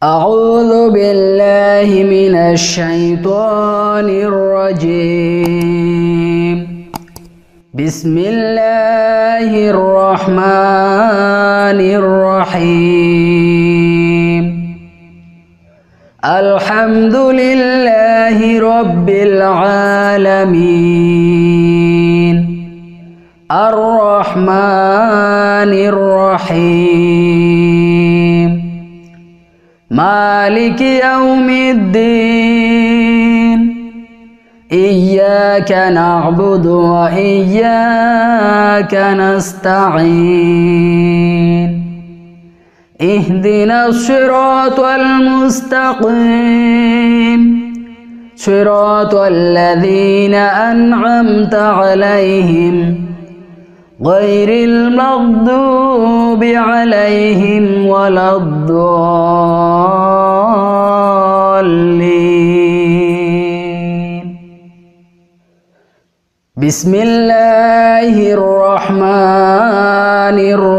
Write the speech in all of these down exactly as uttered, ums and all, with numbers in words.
أعوذ بالله من الشيطان الرجيم. بسم الله الرحمن الرحيم. الحمد لله رب العالمين الرحمن الرحيم مالك يوم الدين. إياك نعبد وإياك نستعين. اهدنا الصراط المستقيم صراط الذين أنعمت عليهم غير المغضوب عليهم ولا الضالين. بسم الله الرحمن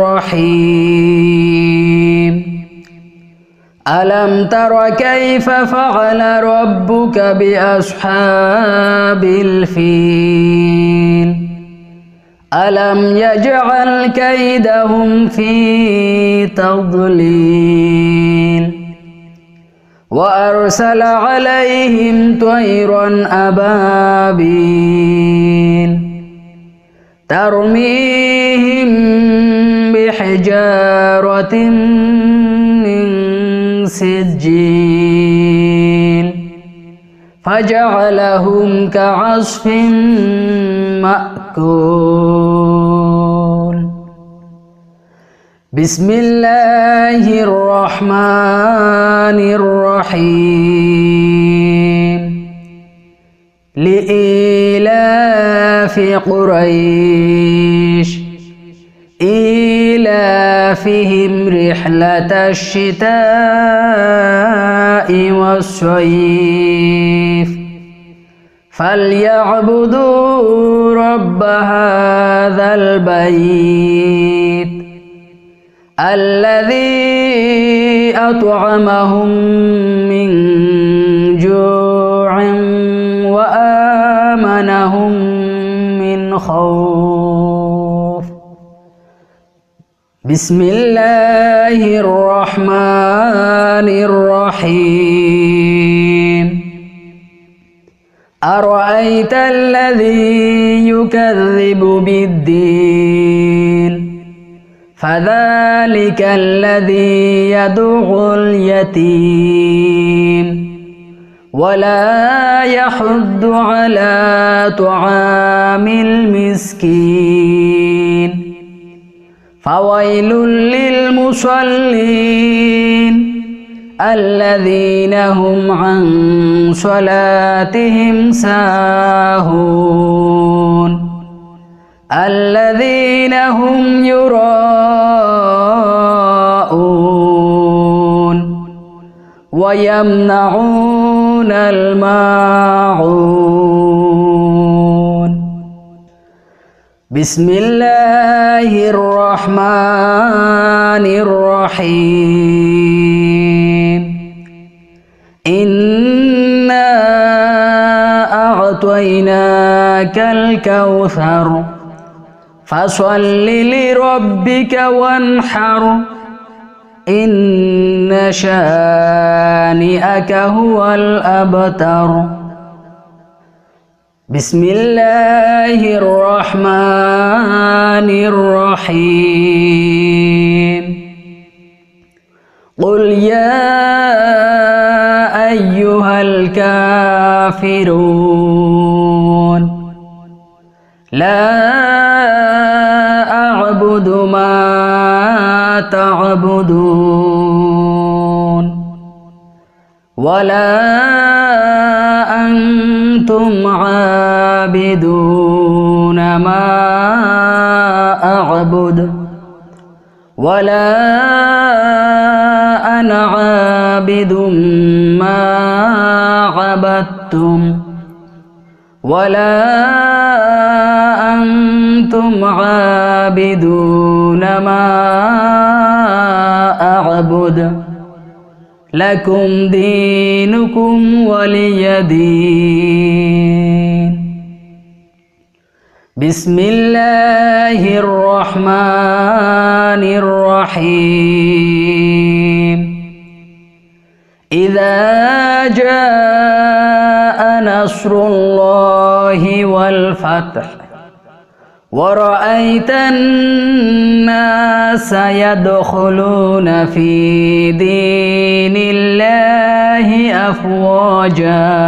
الرحيم. ألم تر كيف فعل ربك بأصحاب الفيل؟ ألم يجعل كيدهم في تضليل وأرسل عليهم طيرا أبابيل ترميهم بحجارة من سجيل فجعلهم كعصف مأكول. بسم الله الرحمن الرحيم. لإيلاف قريش إيلافهم رحلة الشتاء والصيف فليعبدوا رب هذا البيت الذي أطعمهم من جوع وآمنهم من خوف. بسم الله الرحمن الرحيم. أرأيت الذي يكذب بالدين فذلك الذي يدعو اليتيم ولا يحض على طعام المسكين فويل للمصلين الذين هم عن صلاتهم ساهون الذين هم يراءون ويمنعون الماعون. بسم الله الرحمن الرحيم. إنا أعطيناك الكوثر فصل لربك وانحر إن شانئك هو الأبتر. بسم الله الرحمن الرحيم. قل يا أيها الكافرون لا أعبد ما تعبدون ولا أنتم عابدون ما أعبد ولا أنا عابد ما عبدتم ولا أنتم عابدون ما أعبد لكم دينكم ولي دين. بسم الله الرحمن الرحيم. إذا جاء نصر الله والفتح ورأيت الناس يدخلون في دين الله أفواجا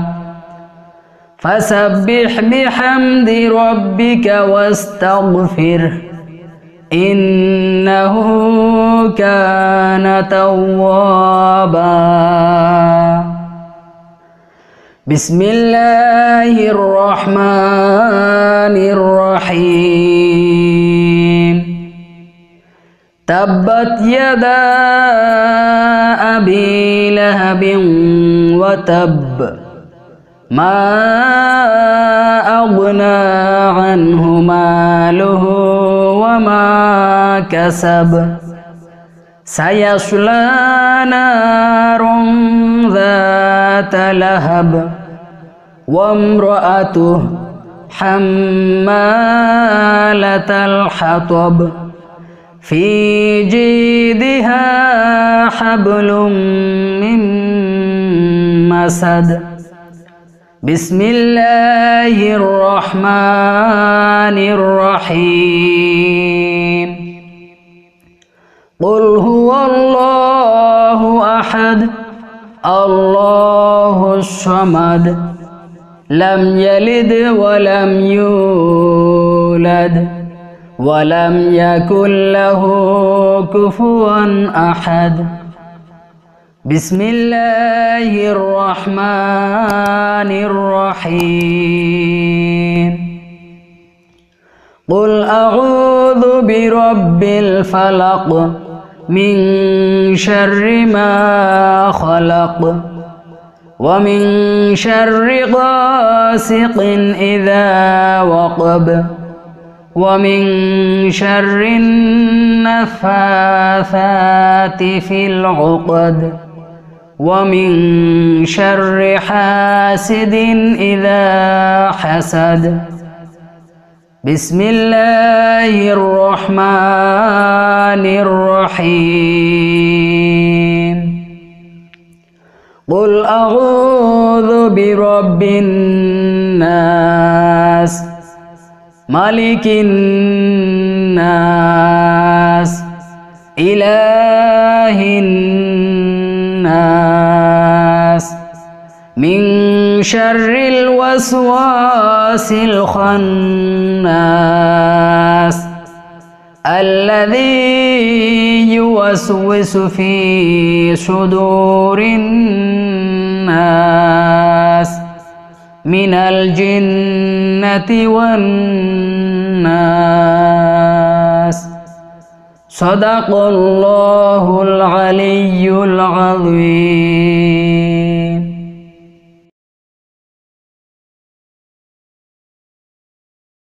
فسبح بحمد ربك واستغفره إنه كان توابا. بسم الله الرحمن الرحيم. تبت يدا أبي لهب وتب ما أغنى عنه ماله وما كسب سيصلى نارا ذات لهب وامرأته حمالة الحطب في جيدها حبل من مسد. بسم الله الرحمن الرحيم. قل هو الله أحد الله الصمد لم يلد ولم يولد ولم يكن له كفوا أحد. بسم الله الرحمن الرحيم. قل أعوذ برب الفلق من شر ما خلق ومن شر غاسق إذا وقب ومن شر النفاثات في العقد ومن شر حاسد إذا حسد. بسم الله الرحمن الرحيم. قل أعوذ برب الناس ملك الناس إله الناس من شر الوسواس الخناس الذي يوسوس في صدور الناس من الجنة والناس. صدق الله العلي العظيم.